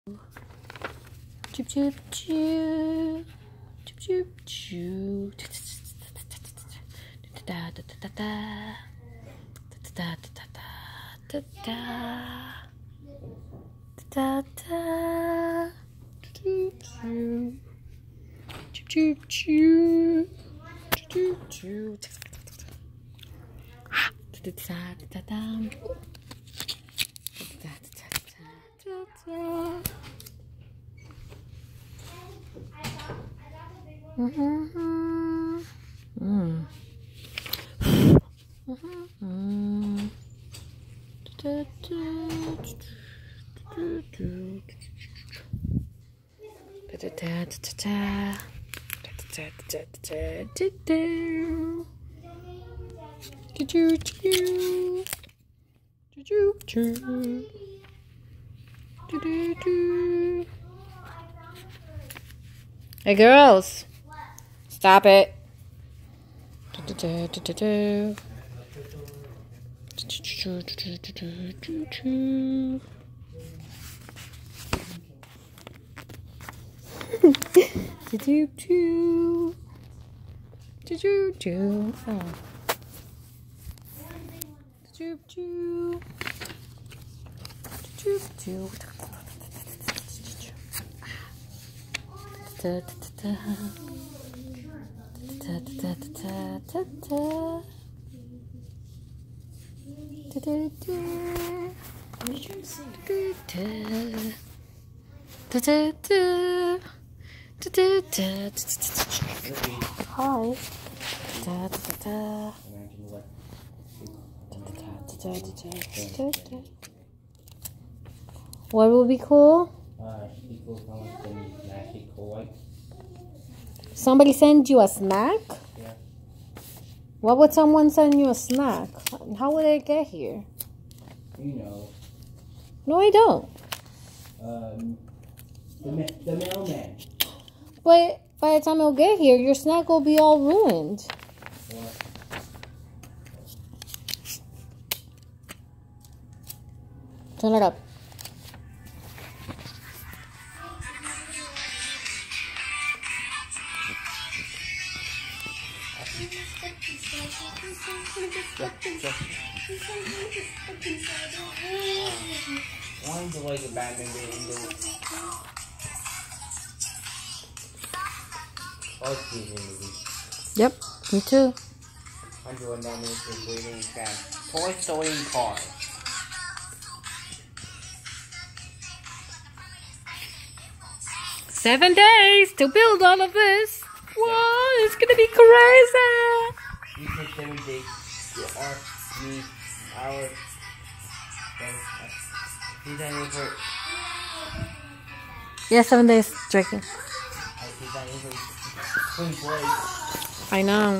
Choo choo choo. Choo choo choo. Da da da da da. Da da da da da. Da da. Choo choo. Choo choo choo. Choo choo choo. Da da da da. Hey girls, stop it. Hi. What will be cool? Somebody send you a snack? Yeah. Why would someone send you a snack? How would it get here? You know. No, I don't. The mailman. But by the time it'll get here, your snack will be all ruined. What? Turn it up. Wanted to like a Batman video. I like these movies. Yep, me too. I'm doing that movie waiting fan. Toy Story car. Seven days to build all of this. Whoa, it's gonna be crazy. You took 7 days to me, our. Yeah, 7 days drinking. I know.